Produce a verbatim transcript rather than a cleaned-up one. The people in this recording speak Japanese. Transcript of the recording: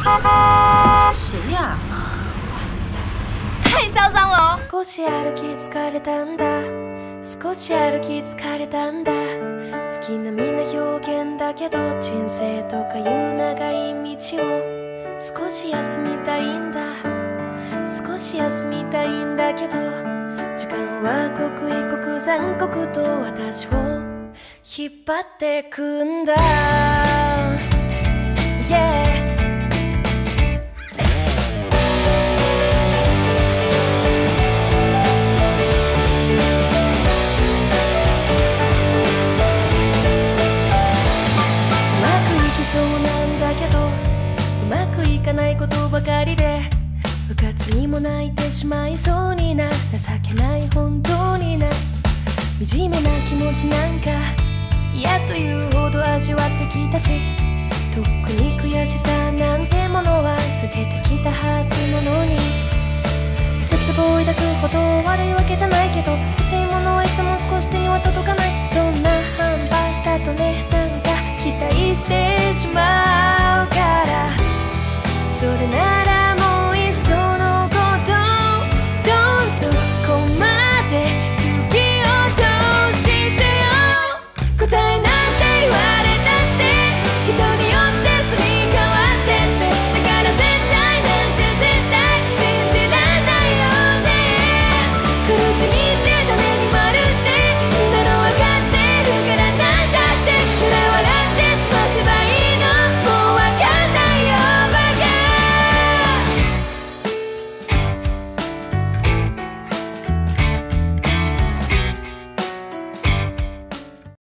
谁呀？哇塞，太嚣张了哦！ 少し歩き疲れたんだ少し歩き疲れたんだ月並みな表現だけど人生とかいう長い道を少し休みたいんだ少し休みたいんだけど時間は刻一刻残酷と私を引っ張ってくんだ、yeah.そうなんだけどうまくいかないことばかりでうかつにも泣いてしまいそうにな情けない本当にな惨めな気持ちなんか嫌というほど味わってきたしとっくに悔しさなんてものは捨ててきたはずなのに絶望を抱くほど悪いわけじゃないけど欲しいものはいつも少し手には届かないそんな半端だとねなんか期待してしまうからそれな